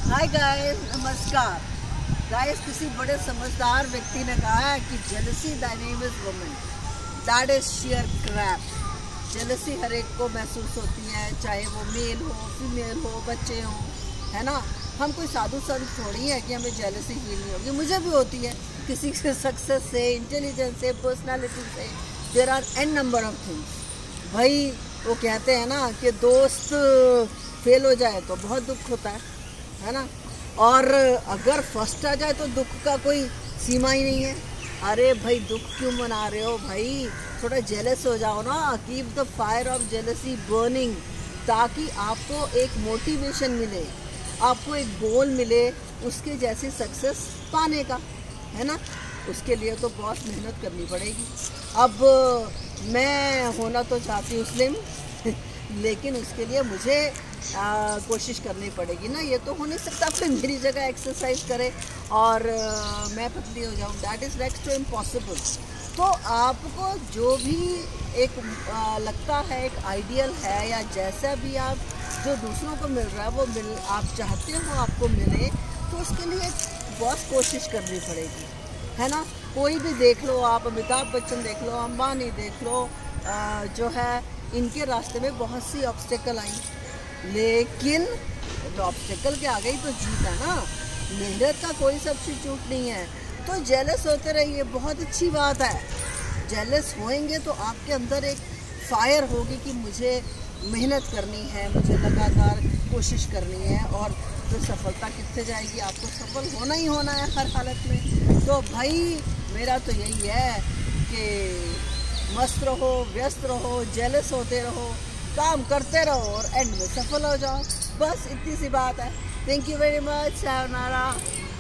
Hi guys, नमस्कार guys. किसी बड़े समझदार व्यक्ति ने कहा है कि jealousy the name is woman, that is share crap. Jealousy हर एक को महसूस होती है, चाहे वो मेल हो, फीमेल हो, बच्चे हों, है ना। हम कोई साधु संत थोड़ी है कि हमें जेलसी फील नहीं होगी। मुझे भी होती है किसी से, सक्सेस से, इंटेलिजेंस से, पर्सनालिटी से। There are n number of things. भाई वो कहते हैं ना कि दोस्त फेल हो जाए तो बहुत दुख होता है ना। और अगर फर्स्ट आ जाए तो दुख का कोई सीमा ही नहीं है। अरे भाई, दुख क्यों मना रहे हो भाई, थोड़ा जेलस हो जाओ ना। Keep the fire of jealousy burning, ताकि आपको एक मोटिवेशन मिले, आपको एक गोल मिले उसके जैसी सक्सेस पाने का, है ना। उसके लिए तो बहुत मेहनत करनी पड़ेगी। अब मैं होना तो चाहती हूँ स्लिम लेकिन उसके लिए मुझे कोशिश करनी पड़ेगी ना। ये तो हो नहीं सकता कोई मेरी जगह एक्सरसाइज करे और मैं पतली हो जाऊँ। That is next to impossible. तो आपको जो भी एक लगता है, एक आइडियल है, या जैसा भी आप जो दूसरों को मिल रहा है वो आप चाहते हो आपको मिले, तो उसके लिए बहुत कोशिश करनी पड़ेगी, है ना। कोई भी देख लो आप, अमिताभ बच्चन देख लो, अंबानी देख लो, जो है इनके रास्ते में बहुत सी ऑब्स्टेकल आई, लेकिन ऑब्स्टेकल के आ गई तो जीत है ना। मेहनत का कोई सब्स्टिट्यूट नहीं है। तो जेलस होते रहिए, बहुत अच्छी बात है। जेलस होएंगे तो आपके अंदर एक फायर होगी कि मुझे मेहनत करनी है, मुझे लगातार कोशिश करनी है, और जो सफलता कितने जाएगी, आपको सफल होना ही होना है हर हालत में। तो भाई मेरा तो यही है कि मस्त रहो, व्यस्त रहो, जेलस होते रहो, काम करते रहो और एंड में सफल हो जाओ। बस इतनी सी बात है। Thank you very much. sayonara।